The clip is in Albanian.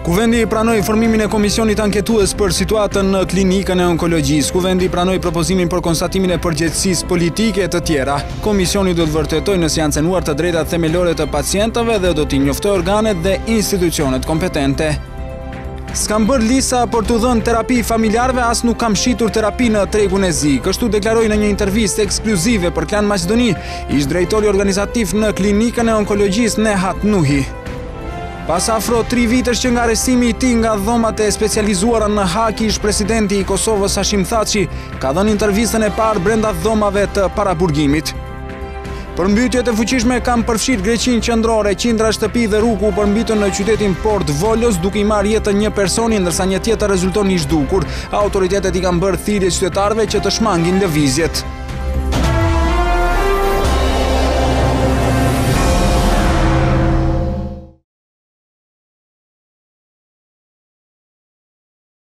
Kuvendi pranoi formimin e komisionit anketues për situatën në klinikën e onkologjisë. Kuvendi pranoi propozimin për konstatimin e përgjegjësisë politike e të tjera. Komisioni do të vërtetojë nëse janë cënuar të drejtat themelore të pacientëve dhe do t'i njoftojë organet dhe institucionet kompetente. S'kam bërë lisa për t'u dhënë terapi familjarëve, as nuk kam shitur terapi në tregun e zi. Kështu deklaroi në një intervistë ekskluzive për Klan Maqedoni, ish drejtori organizativ në klinikën e onkologjisë Nehat Nuhi. Pas afro 3 vitesh që nga arrestimi i tij nga dhomat e specializuara në Hak, ish presidenti i Kosovës Hashim Thaçi ka dhënë intervistën e parë brenda dhomave të paraburgimit. Përmbytjet e fuqishme kanë përfshirë Greqinë qendrore, qindra shtëpi dhe rrugu u përmbytën në qytetin Port Volos, duke i marrë jetën një personi, ndërsa një tjetër rezulton i zhdukur. Autoritetet i kanë bërë thirrje qytetarëve që të shmangin lëvizjet.